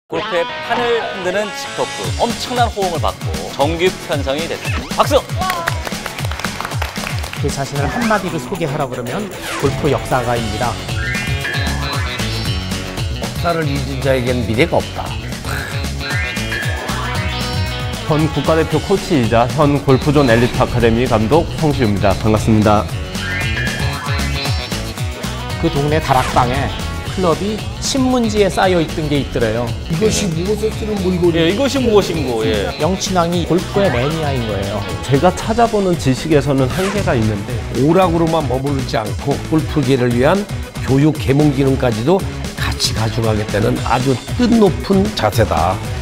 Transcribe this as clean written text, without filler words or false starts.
골프의 판을 흔드는 직토프, 엄청난 호응을 받고 정규 편성이 됐습니다. 박수! 제 자신을 한마디로 소개하라 그러면 골프 역사가입니다. 역사를 잊은 자에겐 미래가 없다. 현 국가대표 코치이자 현 골프존 엘리트 아카데미 감독 성시우입니다. 반갑습니다. 그 동네 다락방에 클럽이 신문지에 쌓여있던 게 있더래요. 이것이 무엇을 쓰는 물건이? 예, 이것이 무엇인고, 예. 영친왕이 골프의 매니아인 거예요. 제가 찾아보는 지식에서는 한계가 있는데 오락으로만 머무르지 않고 골프계를 위한 교육 계몽 기능까지도 같이 가져가겠다는 아주 뜻높은 자세다.